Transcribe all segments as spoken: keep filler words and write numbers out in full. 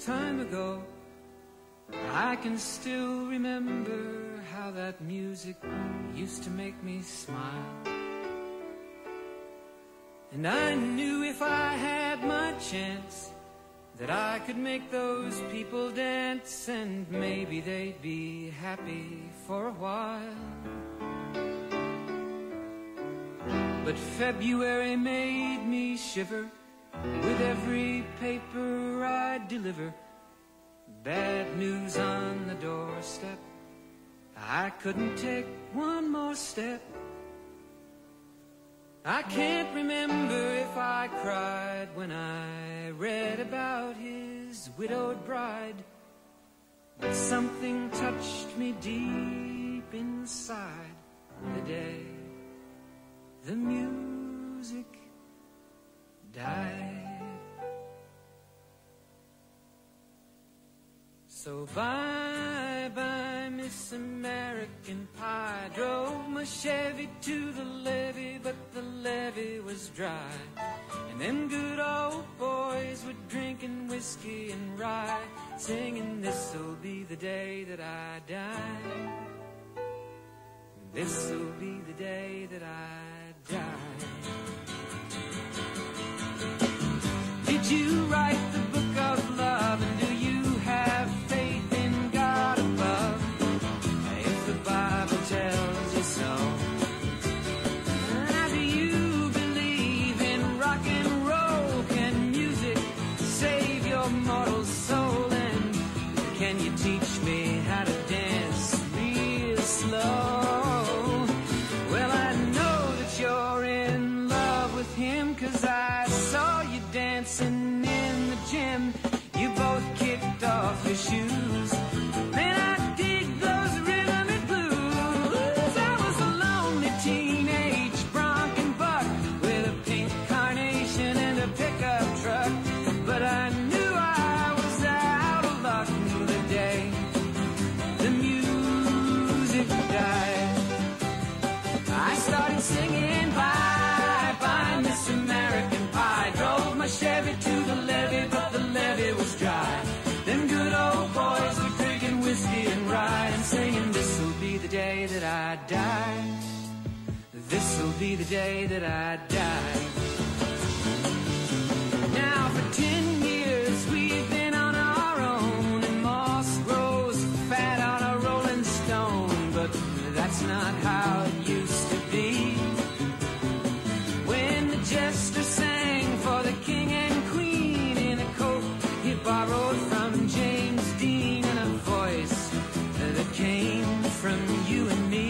time ago, I can still remember how that music used to make me smile. And I knew if I had my chance that I could make those people dance, and maybe they'd be happy for a while. But February made me shiver with every paper I deliver. Bad news on the doorstep, I couldn't take one more step. I can't remember if I cried when I read about his widowed bride, but something touched me deep inside the day the music died. So bye bye Miss American Pie. Drove my Chevy to the levee, but the levee was dry, and them good old boys were drinking whiskey and rye, singing this'll be the day that I die. This'll be the day that I die. Did you write the book of love, and do you have faith in God above? If the Bible tells you so. Now, do you believe in rock and roll? Can music save your mortal soul? And can you teach me how to dance real slow? Well, I know that you're in love with him, 'cause I saw you dancing in the gym. You both kicked off your shoes. Man, I dig those rhythm and blues. I was a lonely teenage bronc and buck with a pink carnation and a pickup truck, but I knew I was out of luck the day the music died. I started singing bye bye Miss American Pie. Drove my Chevy to the levee, but the levee was dry. Them good old boys were drinking whiskey and rye, and singing this'll be the day that I die. This'll be the day that I die. Now for ten years we've been on our own, and moss grows fat on a rolling stone, but that's not how it used to be. When the jester sang for the king and queen in a coat he borrowed from James Dean, and a voice that came from you and me.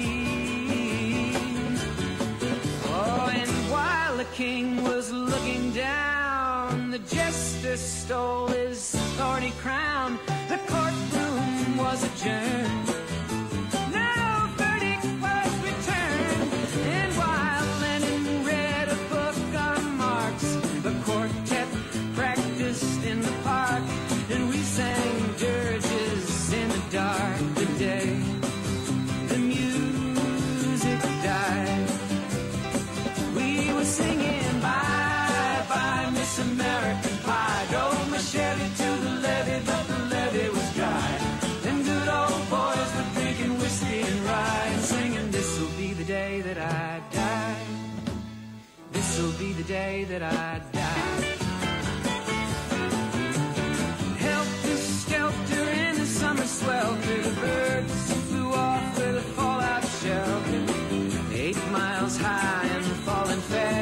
Oh, and while the king was looking down, the jester stole his thorny crown. The courtroom was adjourned. No verdict was returned. And while Lennon read a book on Marx, the quartet practiced in the park, and we sang dirges in the dark the day the music died. We were singing bye bye Miss American Pie. Drove my Chevy to the levee, but the levee was dry. Them good old boys were drinking whiskey and rye, and singing this'll be the day that I die. This'll be the day that I die. Helter skelter in the summer swelter, the birds flew off with a fallout shelter. Eight miles high and falling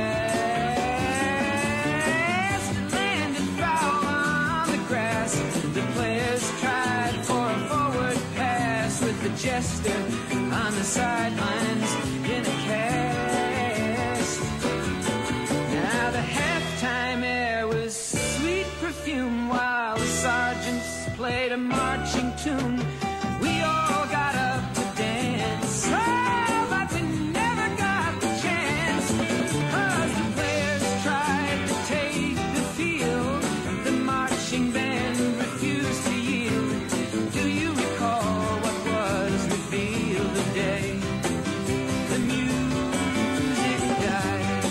fast, landed foul on the grass. The players tried for a forward pass, with the jester on the sidelines in a cast. Now the halftime air was sweet perfume, while the sergeants played a marching tune. We all got up to dance, oh, but we never got the chance, 'cause the players tried to take the field. The marching band refused to yield. Do you recall what was revealed the day the music died?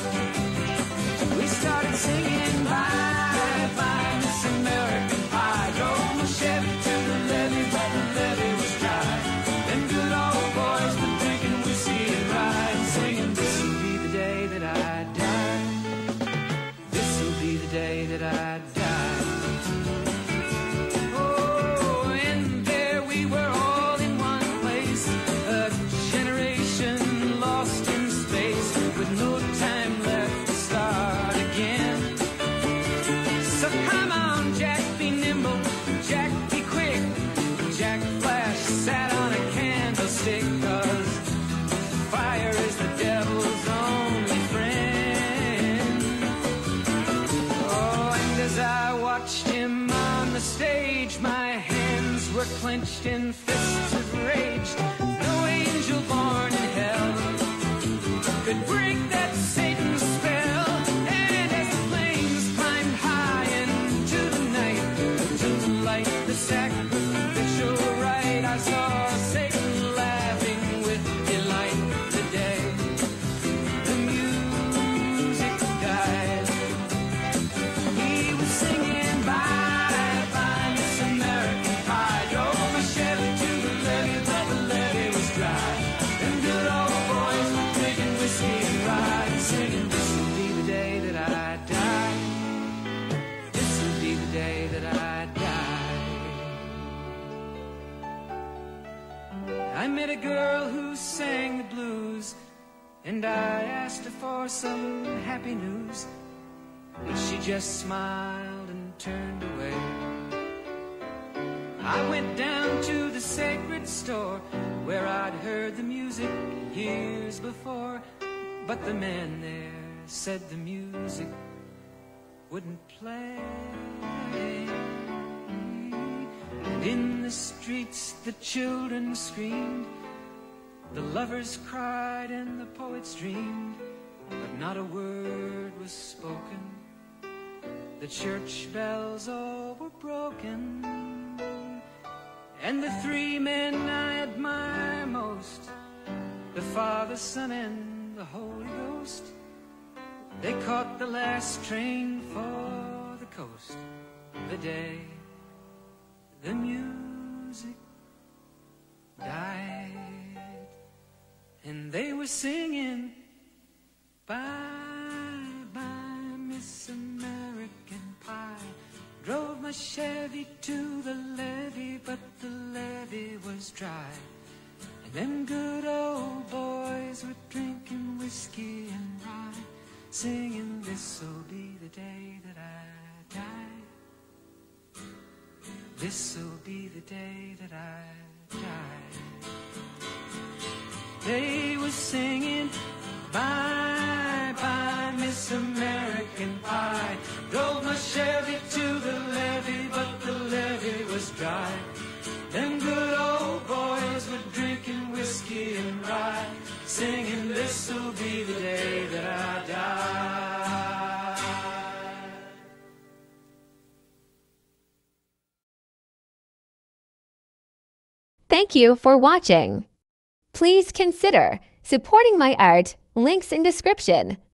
We started singing bye bye Miss American Pie. Drove I died. Oh, and there we were all in one place, a generation lost in space, with no time left to start again. So come on, Jack, be nimble, Jack, be quick. Jack Flash sat on a candlestick, 'cause fire is the devil's only friend. Oh, and as I watched him on the stage, my hands were clenched in fists of rage. No angel born in hell could break that Satan's spell. And as the flames climbed high into the night to light the sacrificial rite, I saw Satan laughing with delight. The day the music died, he was singing bye bye Miss American Pie. Drove my Chevy to the levee, but the levee was dry. Them good old boys were drinking whiskey and rye, and singing, this will be the day that I die. This will be the day that I die. I met a girl who sang the blues, and I asked her for some happy news, but she just smiled and turned away. I went down to the sacred store where I'd heard the music years before, but the man there said the music wouldn't play. And in the streets the children screamed, the lovers cried and the poets dreamed, but not a word was spoken. The church bells all were broken, and the three men I admire most, the Father, Son, and the Holy Ghost, they caught the last train for the coast. The day the music died, and they were singing bye bye Miss American Pie. Drove my Chevy to the levee, but the levee was dry. And them good old boys were drinking whiskey and rye, singing, this'll be the day that I die. This'll be the day that I die. They were singing bye bye Miss American Pie. Drove my Chevy to the levee, but the levee was dry. Them good old boys were drinking whiskey and rye, singing, this'll be the day that I die. Thank you for watching. Please consider supporting my art, links in description.